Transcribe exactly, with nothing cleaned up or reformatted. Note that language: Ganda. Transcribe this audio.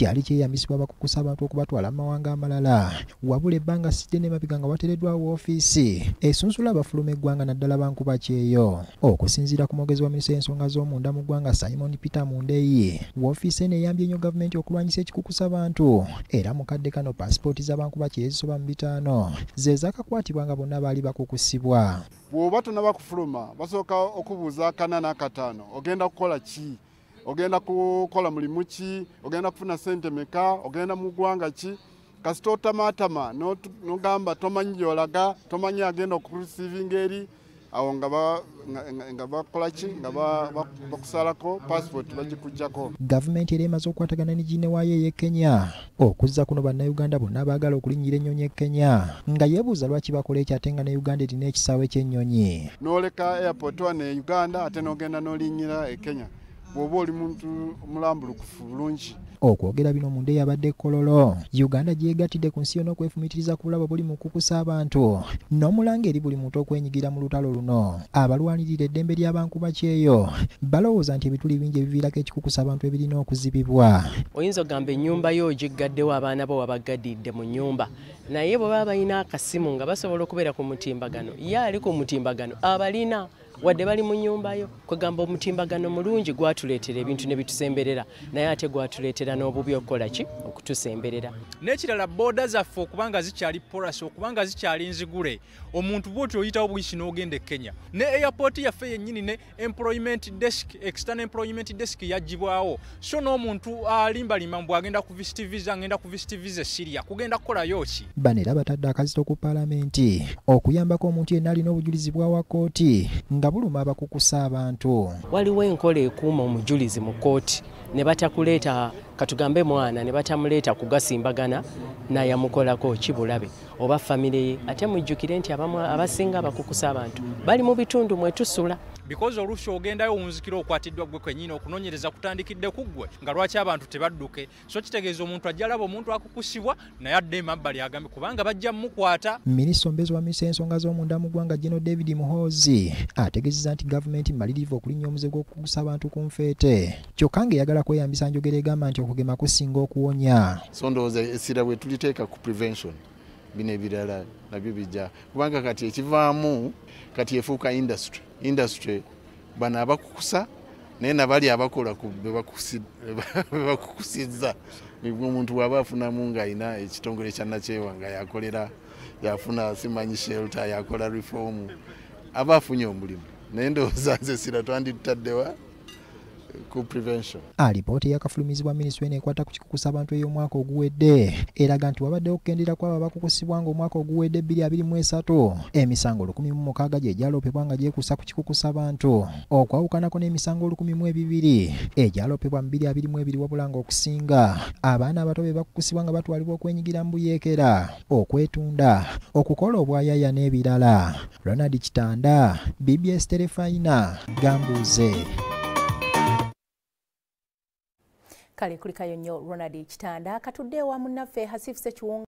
kyali kyeyambisibwa abakukusa abantu okubatwala mu mawanga amalala wabula ebbanga si ddene emabega nga wateereddwawo woofiisi esunsula abafuluma eggwanga naddala bankuba kyeyo. Okusinziira ku mwogezi wa minisitule y'ensonga z'omunda mu ggwanga Simon Peter Mundeyi, woofiisi eno eyambye nnyo gavumenti okulwanyisa ekikukusa abantu era mukadde kano paasipooti z'abankuba kye ezisoba mu bitaano ze zaakakwatibwa nga bonna baali bakukusibwa. Bw'oba tonnaba kufuluma basooka okubuuza akana n'akataano ogenda kukola ki, ogenda kukola mulimu ki, ogenda kufuna ssente meka, ogenda mu ggwanga ki. Kasita otamaatama n'ogamba tomanyi gy'olaga, tomanyi agenda okurusiivinga eri, awo nga bakola ki, nga bakusalako passport bagikuggyako. Gavumenti era emaze okukwatagana ne ginne waayo ey'e Kenya okuzza kuno bannayuganda bonna abaagala okulinnyira ennyonyi e Kenya nga yeebuuza lwaki bakola ekyo ate nga ne Uganda erina ekisaawe ky'ennyonyi. N'oleka airport wano e Uganda ate n'ogenda n'olinnyira e Kenya bw'oba oli muntu mulambulukufu bulungi. Okwogera bino Mundeyi abadde Kololo, Uganda gyegattidde ku nsi yonna okwefumitiriza ku bulabo buli mu kukusa abantu n'omulanga eri buli muntu okwenyigira mu lutalo luno. Abalwanirira eddembe ly'abankuba kyeyo balowooza nti ebituli bingi ebiviirako ekikukusa abantu ebirina okuzibibwa. Oyinza ogamba ennyumba yo ogiggaddewo abaana bo wabaggadidde mu nnyumba, naye bwe baba balina akasimu nga basobola okubeera ku mutimbagano, ye ali ku mutimbagano abalina wadde bali mu nnyumba yo. Kwegamba omutimbagano mulungi gwatuleetera ebintu ne bitusemberera, naye ate gwatuleetera n'obubi okukola ki okutusemberera. N'ekirala booda zaffe okubanga zikyali porous, okubanga zikyali nzigule, omuntu bw'oti oyitawo buyisi n'ogenda e Kenya. Ne airport yaffe yennyini ne employment desk, external employment desk yagibwawo, so n'omuntu alimbalima mbw agenda ku visit visa, agenda ku visit visa Syria kugenda kukolayo ki. Bano era batadde akazito ku paalamenti okuyambako omuntu yenna alina obujulizi bwa kkooti nga buluma abakukusa abantu. Waliwo enkola ekuuma omujulizi mu kkooti ne batakuleeta katugambe mwana ne batamuleeta kugasimbagana nayamukolako kibulabe oba famire ye. Ate mujjukire nti abamu abasinga abakukusa abantu bali mu bitundu mwetusula. Because oluusi ogendayo wunzikira okwatiddwa gwe kwennyini okunoonyereza kutandikidde ku ggwe nga lwaki abantu tebadduke. So kitegeeza omuntu ajja alaba omuntu akukusibwa naye adde emabbali agambe kubanga bajja mmukwata. Minisita omubeezi wa minisitule y'ensonga z'omunda mu ggwanga General David Muhoozi ategeezezza nti gavumenti malirivu okulinnya omuze gw'okukusa abantu ku nfeete, kyokka ng'eyagala kweyambisa njogera egamba nti okugema kusinga okuwonya. So ndowooza essira bwe tuliteeka ku prevention bino ebirala nabyo bijja kubanga kati ekivaamu kati efuuka industry industry bano abakukusa naye nabali abakola ku bebakukusizza. Nibwo omuntu bw'aba afunamu ng'alina ekitongole kya nakyewa nga yakolera yafuna simanyi shelter yakola reform aba afunye omulimu, naye ndowooza nze essira twanditaddewa ku prevention. Alipoota eyakafulumizibwa minisitule n'ekwata ku kikukusa abantu ey'omwaka oguwedde eraga nti wabaddewo okukendera kw'abo abakukusibwa ng'omwaka oguwedde bbiri abiri mu esatu emisango lukumi mu mukaaga gye gyaloopebwa nga gyekuusa ku kikukusa abantu, okwawukanako n'emisango olukumi mu ebibiri egyaloopebwa mu bbiri abiri mu ebiri wabula ng'okusinga abaana abato be bakukusibwa nga batwalibwa okwenyigira mu buyeekera, okwetunda, okukola obwayaaya n'ebirala. Ronald Kitanda, B B S Terefayina, Gambuuze. Kale kulikayo nnyo Ronald Kitanda. Katudde wa munnaffe Hasif Ssekiwunga.